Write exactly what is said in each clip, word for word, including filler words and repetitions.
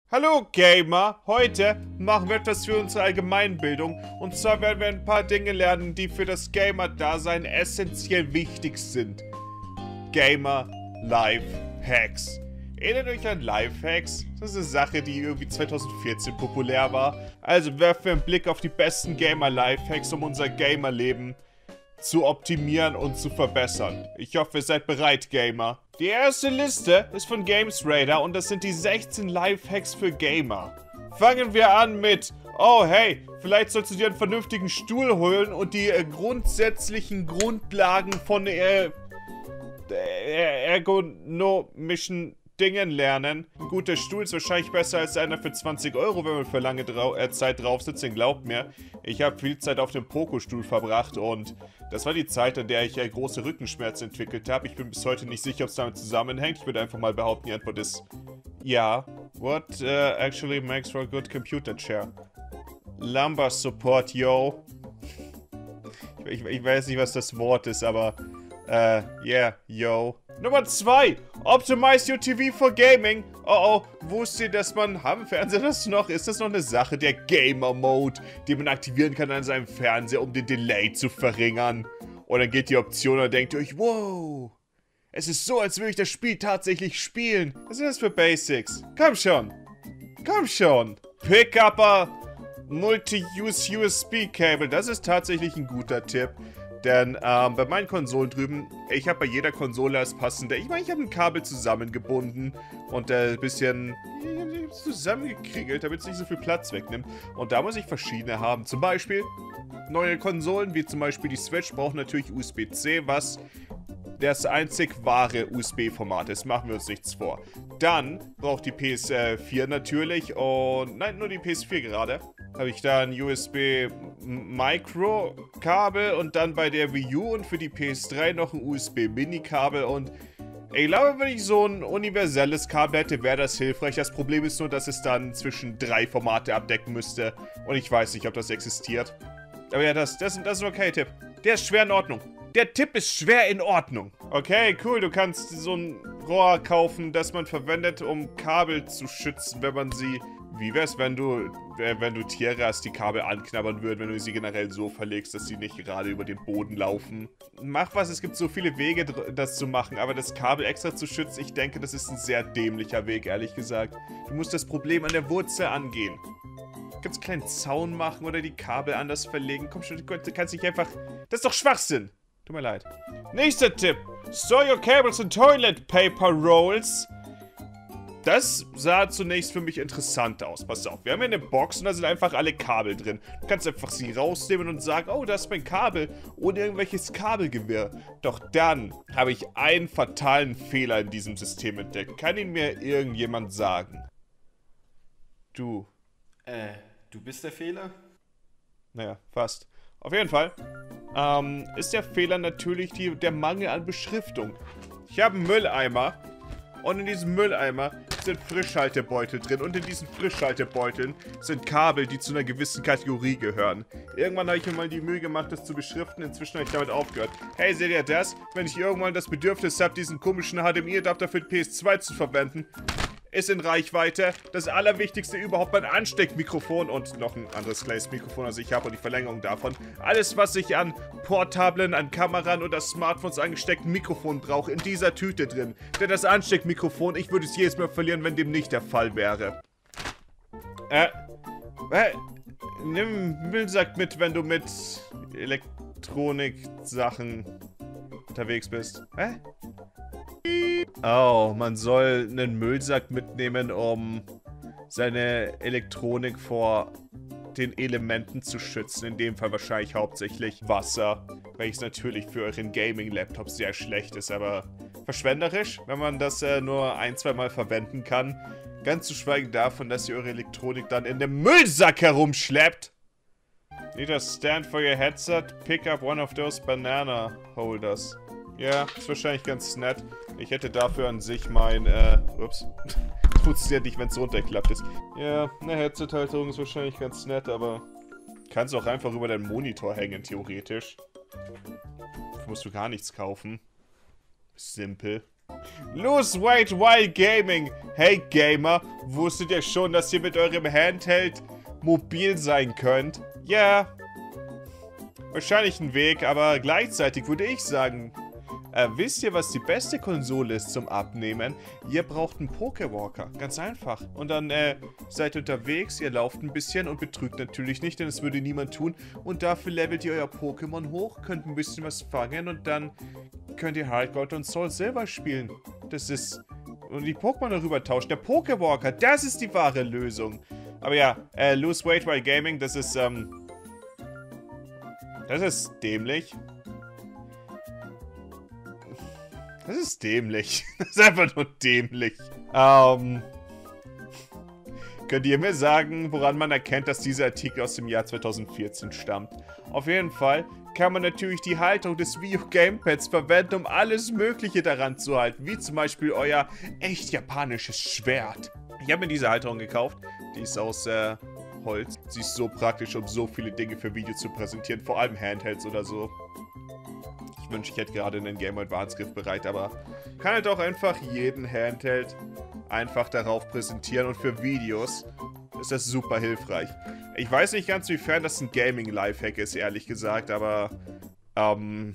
Hallo Gamer, heute machen wir etwas für unsere Allgemeinbildung und zwar werden wir ein paar Dinge lernen, die für das Gamer-Dasein essentiell wichtig sind. Gamer-Life-Hacks. Erinnert euch an Life-Hacks? Das ist eine Sache, die irgendwie zweitausendvierzehn populär war. Also werfen wir einen Blick auf die besten Gamer-Life-Hacks, um unser Gamer-Leben zu optimieren und zu verbessern. Ich hoffe, ihr seid bereit, Gamer. Die erste Liste ist von GamesRadar und das sind die sechzehn Lifehacks für Gamer. Fangen wir an mit, oh hey, vielleicht sollst du dir einen vernünftigen Stuhl holen und die äh, grundsätzlichen Grundlagen von äh, äh, ergonomischen Dingen lernen. Ein guter Stuhl ist wahrscheinlich besser als einer für zwanzig Euro, wenn man für lange drau äh, Zeit drauf sitzt. Denn glaubt mir, ich habe viel Zeit auf dem Poco-Stuhl verbracht und das war die Zeit, in der ich äh, große Rückenschmerzen entwickelt habe. Ich bin bis heute nicht sicher, ob es damit zusammenhängt. Ich würde einfach mal behaupten, die Antwort ist ja. What uh, actually makes for a good computer chair? Lumbar support, yo. Ich, ich, ich weiß nicht, was das Wort ist, aber äh, yeah, yo. Nummer zwei. Optimize your T V for Gaming. Oh oh, wusstet ihr, dass man... Haben Fernseher das noch? Ist das noch eine Sache? Der Gamer-Mode, den man aktivieren kann an seinem Fernseher, um den Delay zu verringern. Und dann geht die Option und denkt ihr euch, wow, es ist so, als würde ich das Spiel tatsächlich spielen. Was sind das für Basics? Komm schon. Komm schon. Pick-Upper Multi-Use U S B-Cable. Das ist tatsächlich ein guter Tipp. Denn ähm, bei meinen Konsolen drüben, ich habe bei jeder Konsole das passende. Ich meine, ich habe ein Kabel zusammengebunden und ein äh, bisschen zusammengekriegelt, damit es nicht so viel Platz wegnimmt. Und da muss ich verschiedene haben. Zum Beispiel neue Konsolen, wie zum Beispiel die Switch, brauchen natürlich U S B C, was das einzig wahre U S B-Format ist. Machen wir uns nichts vor. Dann braucht die P S vier natürlich und... Nein, nur die P S vier gerade. Habe ich da ein U S B-Micro-Kabel und dann bei der Wii U und für die P S drei noch ein U S B-Mini-Kabel und ich glaube, wenn ich so ein universelles Kabel hätte, wäre das hilfreich. Das Problem ist nur, dass es dann zwischen drei Formate abdecken müsste und ich weiß nicht, ob das existiert. Aber ja, das, das, das ist ein okay Tipp. Der ist schwer in Ordnung. Der Tipp ist schwer in Ordnung. Okay, cool, du kannst so ein Rohr kaufen, das man verwendet, um Kabel zu schützen, wenn man sie... Wie wär's, wenn du, wenn du Tiere hast, die Kabel anknabbern würden, wenn du sie generell so verlegst, dass sie nicht gerade über den Boden laufen? Mach was, es gibt so viele Wege, das zu machen, aber das Kabel extra zu schützen, ich denke, das ist ein sehr dämlicher Weg, ehrlich gesagt. Du musst das Problem an der Wurzel angehen. Du kannst einen kleinen Zaun machen oder die Kabel anders verlegen. Komm schon, du kannst nicht einfach... Das ist doch Schwachsinn! Tut mir leid. Nächster Tipp. Store your cables in toilet paper rolls. Das sah zunächst für mich interessant aus. Pass auf, wir haben hier eine Box und da sind einfach alle Kabel drin. Du kannst einfach sie rausnehmen und sagen, oh, das ist mein Kabel, ohne irgendwelches Kabelgewirr. Doch dann habe ich einen fatalen Fehler in diesem System entdeckt. Kann ihn mir irgendjemand sagen? Du. Äh, du bist der Fehler? Naja, fast. Auf jeden Fall ähm, ist der Fehler natürlich die, der Mangel an Beschriftung. Ich habe einen Mülleimer. Und in diesem Mülleimer sind Frischhaltebeutel drin. Und in diesen Frischhaltebeuteln sind Kabel, die zu einer gewissen Kategorie gehören. Irgendwann habe ich mir mal die Mühe gemacht, das zu beschriften. Inzwischen habe ich damit aufgehört. Hey, seht ihr das? Wenn ich irgendwann das Bedürfnis habe, diesen komischen H D M I-Adapter für die P S zwei zu verwenden, ist in Reichweite. Das Allerwichtigste überhaupt mein Ansteckmikrofon und noch ein anderes kleines Mikrofon, als ich habe und die Verlängerung davon. Alles, was ich an Portablen, an Kameran oder Smartphones angesteckten Mikrofon brauche, in dieser Tüte drin. Denn das Ansteckmikrofon, ich würde es jedes Mal verlieren, wenn dem nicht der Fall wäre. Äh, äh, nimm Müllsack mit, wenn du mit Elektronik-Sachen unterwegs bist. Hä? Oh, man soll einen Müllsack mitnehmen, um seine Elektronik vor den Elementen zu schützen. In dem Fall wahrscheinlich hauptsächlich Wasser, welches natürlich für euren Gaming-Laptop sehr schlecht ist, aber verschwenderisch, wenn man das äh, nur ein, zwei Mal verwenden kann. Ganz zu schweigen davon, dass ihr eure Elektronik dann in dem Müllsack herumschleppt. Need a stand for your headset? Pick up one of those banana holders. Ja, ist wahrscheinlich ganz nett. Ich hätte dafür an sich mein, äh, ups. Funktioniert nicht, wenn es runtergeklappt ist. Ja, eine Headset-Halterung ist wahrscheinlich ganz nett, aber kannst auch einfach über deinen Monitor hängen, theoretisch. Dafür musst du gar nichts kaufen. Simpel. Lose weight while gaming. Hey Gamer, wusstet ihr schon, dass ihr mit eurem Handheld mobil sein könnt? Ja. Wahrscheinlich ein Weg, aber gleichzeitig würde ich sagen, äh, wisst ihr, was die beste Konsole ist zum Abnehmen? Ihr braucht einen Pokewalker. Ganz einfach. Und dann äh, seid ihr unterwegs, ihr lauft ein bisschen und betrügt natürlich nicht, denn es würde niemand tun. Und dafür levelt ihr euer Pokémon hoch, könnt ein bisschen was fangen und dann könnt ihr Heart Gold und Soul Silver spielen. Das ist... Und die Pokémon darüber tauschen. Der Pokewalker, das ist die wahre Lösung. Aber ja, äh, Lose Weight while Gaming, das ist, ähm... Das ist dämlich. Das ist dämlich. Das ist einfach nur dämlich. Ähm... Könnt ihr mir sagen, woran man erkennt, dass dieser Artikel aus dem Jahr zweitausendvierzehn stammt? Auf jeden Fall kann man natürlich die Halterung des Wii U Gamepads verwenden, um alles Mögliche daran zu halten, wie zum Beispiel euer echt japanisches Schwert. Ich habe mir diese Halterung gekauft, die ist aus äh, Holz. Sie ist so praktisch, um so viele Dinge für Videos zu präsentieren, vor allem Handhelds oder so. Ich wünsche, ich hätte gerade einen Game Boy Advance Griff bereit, aber kann halt auch einfach jeden Handheld einfach darauf präsentieren und für Videos ist das super hilfreich. Ich weiß nicht ganz, wiefern das ein Gaming-Lifehack ist, ehrlich gesagt, aber ähm...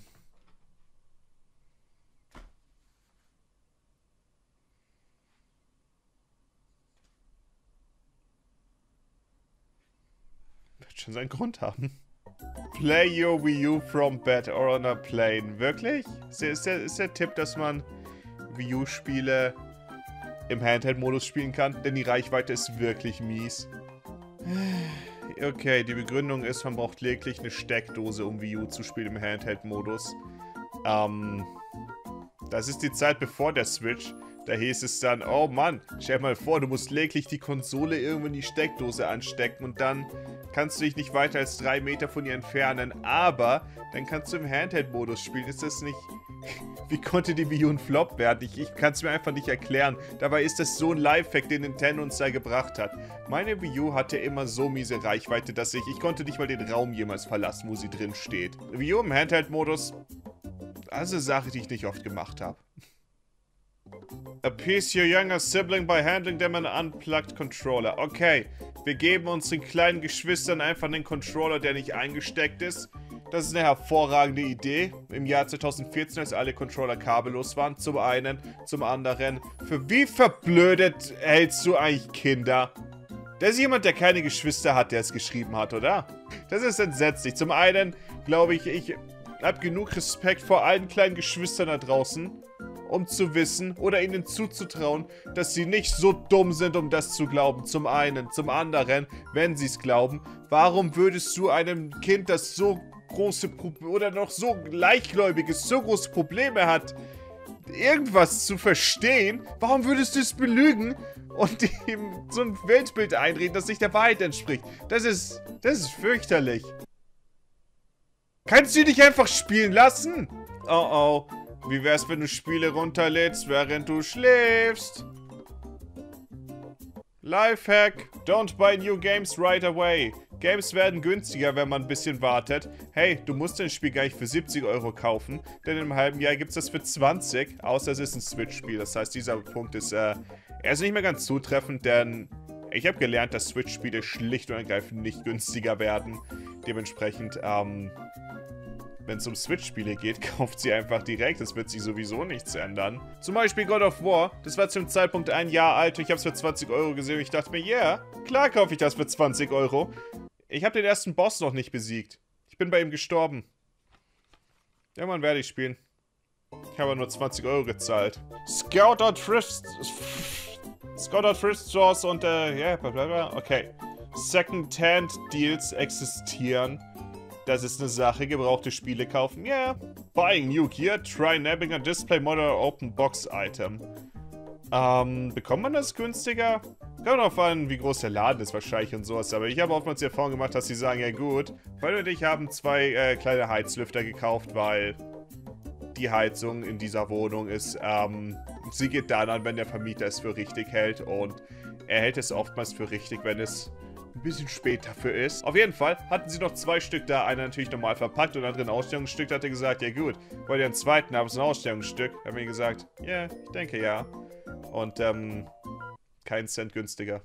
wird schon seinen Grund haben. Play your Wii U from bed or on a plane. Wirklich? Ist der, ist der, ist der Tipp, dass man Wii U-Spiele im Handheld-Modus spielen kann? Denn die Reichweite ist wirklich mies. Okay, die Begründung ist, man braucht lediglich eine Steckdose, um Wii U zu spielen im Handheld-Modus. Ähm, das ist die Zeit bevor der Switch. Da hieß es dann, oh Mann, stell dir mal vor, du musst lediglich die Konsole irgendwo in die Steckdose anstecken und dann kannst du dich nicht weiter als drei Meter von ihr entfernen. Aber dann kannst du im Handheld-Modus spielen. Ist das nicht... Wie konnte die Wii U ein Flop werden? Ich, ich kann es mir einfach nicht erklären. Dabei ist das so ein Lifehack, den Nintendo uns da gebracht hat. Meine Wii U hatte immer so miese Reichweite, dass ich... Ich konnte nicht mal den Raum jemals verlassen, wo sie drin steht. Wii U im Handheld-Modus... Das ist eine Sache, die ich nicht oft gemacht habe. Appease your younger sibling by handling them an unplugged controller. Okay, wir geben unseren kleinen Geschwistern einfach einen Controller, der nicht eingesteckt ist. Das ist eine hervorragende Idee. Im Jahr zweitausendvierzehn, als alle Controller kabellos waren. Zum einen, zum anderen. Für wie verblödet hältst du eigentlich Kinder? Das ist jemand, der keine Geschwister hat, der es geschrieben hat, oder? Das ist entsetzlich. Zum einen, glaube ich, ich habe genug Respekt vor allen kleinen Geschwistern da draußen, um zu wissen oder ihnen zuzutrauen, dass sie nicht so dumm sind, um das zu glauben. Zum einen. Zum anderen, wenn sie es glauben, warum würdest du einem Kind, das so große Probleme oder noch so leichtgläubig ist, so große Probleme hat, irgendwas zu verstehen, warum würdest du es belügen und ihm so ein Weltbild einreden, das nicht der Wahrheit entspricht? Das ist, das ist fürchterlich. Kannst du dich einfach spielen lassen? Oh oh. Wie wär's, wenn du Spiele runterlädst, während du schläfst? Lifehack. Don't buy new games right away. Games werden günstiger, wenn man ein bisschen wartet. Hey, du musst dein Spiel gar nicht für siebzig Euro kaufen, denn in einem halben Jahr gibt es das für zwanzig, außer es ist ein Switch-Spiel. Das heißt, dieser Punkt ist, äh, er ist nicht mehr ganz zutreffend, denn ich habe gelernt, dass Switch-Spiele schlicht und ergreifend nicht günstiger werden. Dementsprechend, ähm... wenn es um Switch-Spiele geht, kauft sie einfach direkt. Es wird sich sowieso nichts ändern. Zum Beispiel God of War. Das war zu dem Zeitpunkt ein Jahr alt. Ich habe es für zwanzig Euro gesehen und ich dachte mir, ja, yeah, klar kaufe ich das für zwanzig Euro. Ich habe den ersten Boss noch nicht besiegt. Ich bin bei ihm gestorben. Irgendwann werde ich spielen. Ich habe nur zwanzig Euro gezahlt. Scout or Thrift... Scout or Thrift Stores und, äh, ja, yeah, blablabla. Okay. Second-Hand Deals existieren. Das ist eine Sache. Gebrauchte Spiele kaufen. Ja. Yeah. Buying new gear. Try nabbing a display model or open box item. Ähm, bekommt man das günstiger? Kommt drauf an, wie groß der Laden ist wahrscheinlich und sowas. Aber ich habe oftmals die Erfahrung gemacht, dass sie sagen, ja gut, Freunde und ich haben zwei äh, kleine Heizlüfter gekauft, weil die Heizung in dieser Wohnung ist, ähm, sie geht dann an, wenn der Vermieter es für richtig hält. Und er hält es oftmals für richtig, wenn es ein bisschen spät dafür ist. Auf jeden Fall hatten sie noch zwei Stück da. Einer natürlich normal verpackt und andere ein Ausstellungsstück. Da hat er gesagt, ja gut, wollt ihr einen zweiten haben, so ein Ausstellungsstück? Da haben wir gesagt, ja, yeah, ich denke ja. Und, ähm, keinen Cent günstiger.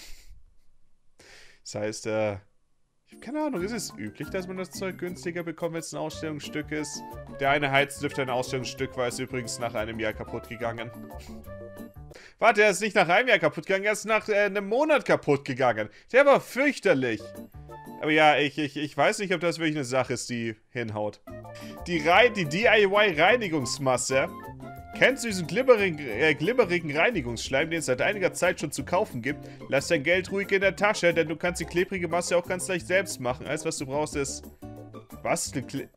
Das heißt, äh, ich habe keine Ahnung, ist es üblich, dass man das Zeug günstiger bekommt, wenn es ein Ausstellungsstück ist? Der eine Heizdüfter ein Ausstellungsstück war, ist übrigens nach einem Jahr kaputt gegangen. Warte, er ist nicht nach einem Jahr kaputt gegangen, er ist nach äh, einem Monat kaputt gegangen. Der war fürchterlich. Aber ja, ich, ich, ich weiß nicht, ob das wirklich eine Sache ist, die hinhaut. Die, Rei die D I Y-Reinigungsmasse. Kennst du diesen glibberigen, äh, glibberigen Reinigungsschleim, den es seit einiger Zeit schon zu kaufen gibt? Lass dein Geld ruhig in der Tasche, denn du kannst die klebrige Masse auch ganz leicht selbst machen. Alles, was du brauchst, ist... Was? Eine Kle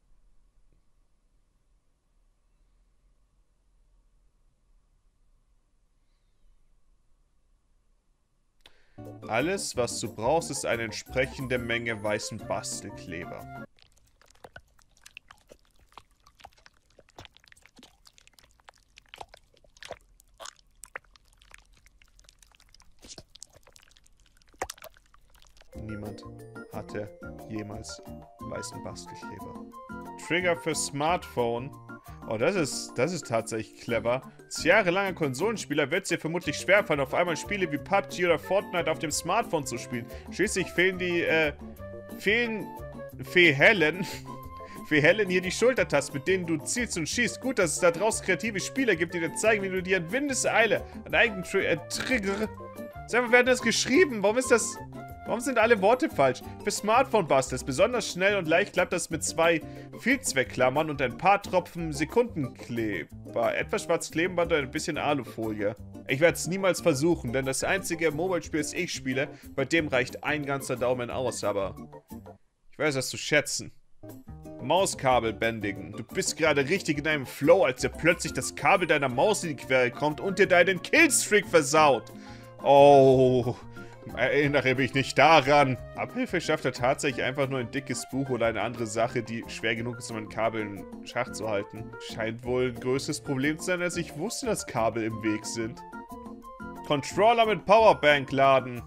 Alles, was du brauchst, ist eine entsprechende Menge weißen Bastelkleber. Niemand hatte jemals weißen Bastelkleber. Trigger für Smartphone. Oh, das ist, das ist tatsächlich clever. Als jahrelanger Konsolenspieler wird es dir vermutlich schwerfallen, auf einmal Spiele wie P U B G oder Fortnite auf dem Smartphone zu spielen. Schließlich fehlen die, äh, fehlen, verhellen, verhellen hier die Schultertasten, mit denen du zielst und schießt. Gut, dass es da draußen kreative Spieler gibt, die dir zeigen, wie du dir in Windeseile einen eigenen Tri äh, Trigger... Sag mal, wer hat das geschrieben? Warum ist das... Warum sind alle Worte falsch? Für Smartphone-Busters besonders schnell und leicht klappt das mit zwei Vielzweckklammern und ein paar Tropfen Sekundenkleber. Etwas schwarzes Klebenband und ein bisschen Alufolie. Ich werde es niemals versuchen, denn das einzige Mobile-Spiel, das ich spiele, bei dem reicht ein ganzer Daumen aus, aber ich weiß das zu schätzen. Mauskabel bändigen. Du bist gerade richtig in einem Flow, als dir plötzlich das Kabel deiner Maus in die Quere kommt und dir deinen Killstreak versaut. Oh... Erinnere mich nicht daran. Abhilfe schafft er tatsächlich einfach nur ein dickes Buch oder eine andere Sache, die schwer genug ist, um ein Kabel in Schach zu halten. Scheint wohl ein größeres Problem zu sein, als ich wusste, dass Kabel im Weg sind. Controller mit Powerbank laden.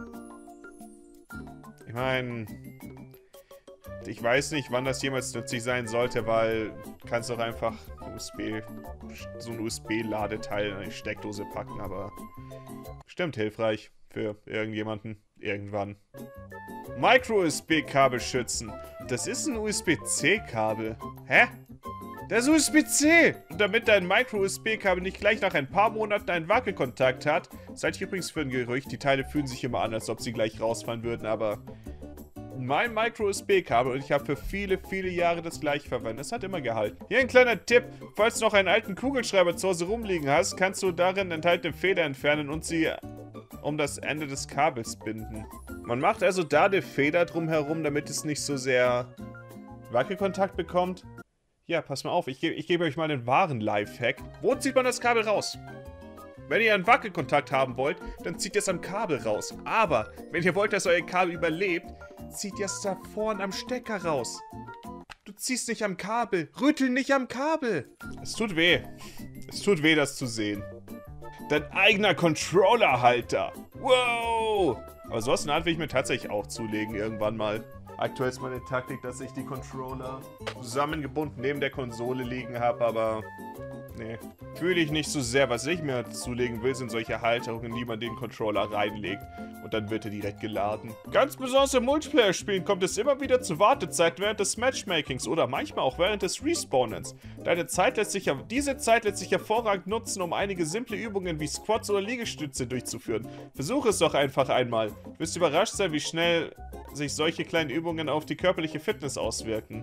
Ich meine... Ich weiß nicht, wann das jemals nützlich sein sollte, weil du kannst doch einfach U S B, so ein U S B-Ladeteil in eine Steckdose packen, aber bestimmt hilfreich. Für irgendjemanden. Irgendwann. Micro-U S B-Kabel schützen. Das ist ein U S B C-Kabel. Hä? Das ist U S B C! Und damit dein Micro-U S B-Kabel nicht gleich nach ein paar Monaten einen Wackelkontakt hat, das halte ich übrigens für ein Gerücht. Die Teile fühlen sich immer an, als ob sie gleich rausfallen würden, aber... Mein Micro-U S B-Kabel und ich habe für viele, viele Jahre das gleiche verwendet. Es hat immer gehalten. Hier ein kleiner Tipp. Falls du noch einen alten Kugelschreiber zu Hause rumliegen hast, kannst du darin enthaltene Feder entfernen und sie um das Ende des Kabels binden. Man macht also da eine Feder drumherum, damit es nicht so sehr Wackelkontakt bekommt. Ja, pass mal auf, ich, ge ich gebe euch mal den wahren Lifehack. Wo zieht man das Kabel raus? Wenn ihr einen Wackelkontakt haben wollt, dann zieht ihr es am Kabel raus. Aber wenn ihr wollt, dass euer Kabel überlebt, zieht ihr es da vorne am Stecker raus. Du ziehst nicht am Kabel. Rüttel nicht am Kabel. Es tut weh. Es tut weh, das zu sehen. Dein eigener Controllerhalter. Wow. Aber sowas in der Art will ich mir tatsächlich auch zulegen irgendwann mal. Aktuell ist meine Taktik, dass ich die Controller zusammengebunden neben der Konsole liegen habe, aber nee. Fühle ich nicht so sehr. Was ich mir zulegen will, sind solche Halterungen, die man den Controller reinlegt und dann wird er direkt geladen. Ganz besonders in Multiplayer-Spielen kommt es immer wieder zu Wartezeiten während des Matchmakings oder manchmal auch während des Respawnens. Deine Zeit lässt sich, diese Zeit lässt sich hervorragend nutzen, um einige simple Übungen wie Squats oder Liegestütze durchzuführen. Versuche es doch einfach einmal. Du wirst überrascht sein, wie schnell sich solche kleinen Übungen auf die körperliche Fitness auswirken.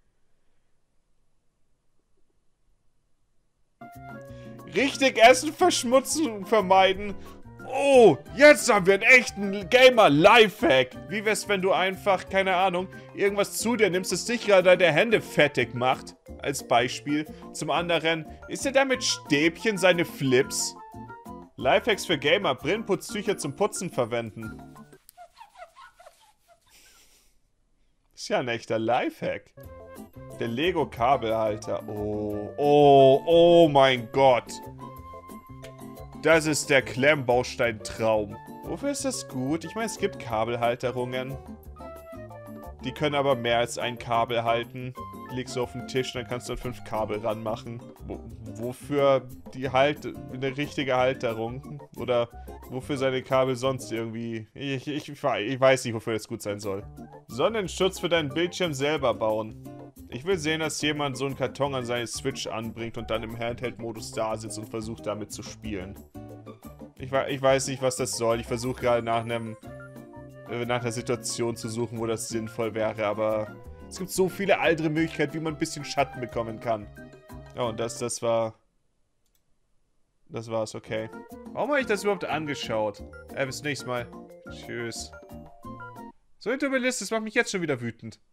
Richtig Essen verschmutzen vermeiden. Oh, jetzt haben wir einen echten Gamer-Lifehack. Wie wär's, wenn du einfach, keine Ahnung, irgendwas zu dir nimmst, das dich gerade deine Hände fettig macht? Als Beispiel. Zum anderen, isst er damit Stäbchen seine Flips? Lifehacks für Gamer, Brillenputztücher zum Putzen verwenden. Ist ja ein echter Lifehack. Der Lego-Kabelhalter. Oh, oh, oh mein Gott. Das ist der Klemmbaustein-Traum. Wofür ist das gut? Ich meine, es gibt Kabelhalterungen. Die können aber mehr als ein Kabel halten. Die legst du auf den Tisch, dann kannst du dann fünf Kabel ranmachen. Wo, wofür die halt eine richtige Halterung? Oder wofür seine Kabel sonst irgendwie... Ich, ich, ich weiß nicht, wofür das gut sein soll. Sonnenschutz für deinen Bildschirm selber bauen. Ich will sehen, dass jemand so einen Karton an seine Switch anbringt und dann im Handheld-Modus da sitzt und versucht damit zu spielen. Ich, ich weiß nicht, was das soll. Ich versuche gerade nach einem... nach einer Situation zu suchen, wo das sinnvoll wäre, aber es gibt so viele andere Möglichkeiten, wie man ein bisschen Schatten bekommen kann. Oh, und das, das war... Das war's, okay. Warum habe ich das überhaupt angeschaut? Äh, bis nächstes Mal. Tschüss. So, Interbalist, das macht mich jetzt schon wieder wütend.